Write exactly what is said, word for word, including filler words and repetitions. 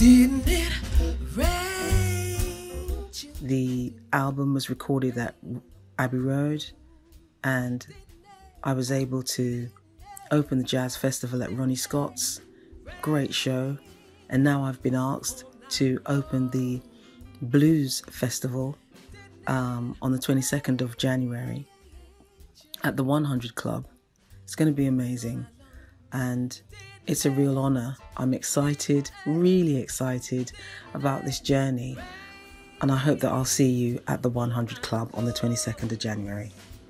Didn't it rain? The album was recorded at Abbey Road, and I was able to open the jazz festival at Ronnie Scott's. Great show. And now I've been asked to open the blues festival um, on the twenty-second of January at the one hundred Club. It's going to be amazing, and it's a real honor. I'm excited, really excited about this journey, and I hope that I'll see you at the one hundred Club on the twenty-second of January.